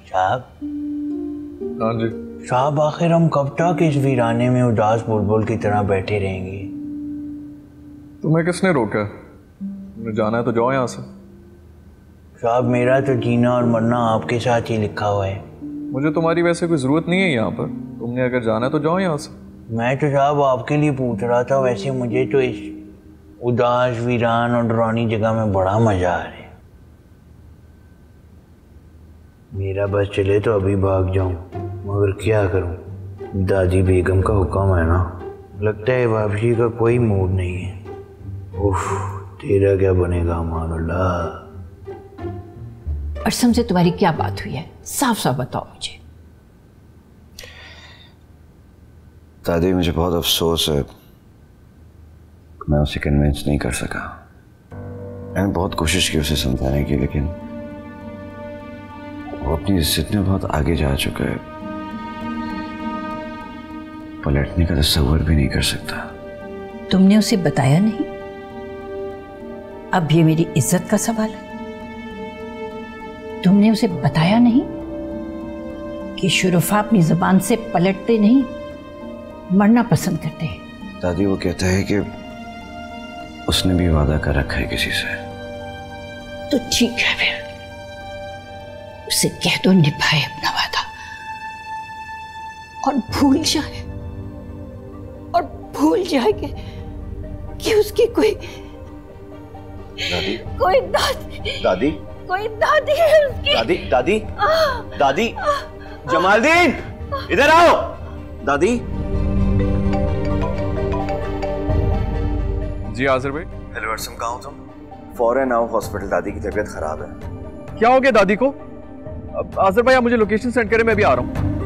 साहब। हाँ जी साहब, आखिर हम कब तक इस वीराने में उदास बुलबुल की तरह बैठे रहेंगे? तुम्हें किसने रोका? तुम्हें जाना है तो जाओ यहाँ से। साहब, मेरा तो जीना और मरना आपके साथ ही लिखा हुआ है। मुझे तुम्हारी वैसे कोई ज़रूरत नहीं है यहाँ पर। तुमने अगर जाना है तो जाओ यहाँ से। मैं तो साहब आपके लिए पूछ रहा था। वैसे मुझे तो इस उदास वीरान और डरावनी जगह में बड़ा मजा आ रहा है। मेरा बस चले तो अभी भाग जाऊं, मगर क्या करूं, दादी बेगम का हुक्म है ना। लगता है वापसी का कोई मूड नहीं है। उफ, तेरा क्या बनेगा अमानुल्लाह। अरसम से तुम्हारी क्या बात हुई है? साफ साफ बताओ मुझे। दादी, मुझे बहुत अफसोस है, मैं उसे कन्विंस नहीं कर सका। मैंने बहुत कोशिश की उसे समझाने की, लेकिन वो अपनी इज्जत में बहुत आगे जा चुका है। पलटने का तस्वर भी नहीं कर सकता। तुमने उसे बताया नहीं? अब ये मेरी इज्जत का सवाल है। तुमने उसे बताया नहीं कि शुरफा अपनी जबान से पलटते नहीं, मरना पसंद करते हैं। दादी, वो कहता है कि उसने भी वादा कर रखा है किसी से। तो ठीक है, फिर उसे कह दो निभाए अपना वादा और भूल जाए कि उसकी कोई दादी, कोई दादी दादी, कोई दादी है उसकी। दादी, दादी, दादी, जमालदीन, इधर आओ। दादी। जी आसिर भाई। हेलो अरसम, कहाँ हो तुम? फौरन आओ हॉस्पिटल, दादी की तबीयत खराब है। क्या हो गया दादी को? आसिर भाई, आप मुझे लोकेशन सेंड करें, मैं भी आ रहा हूँ।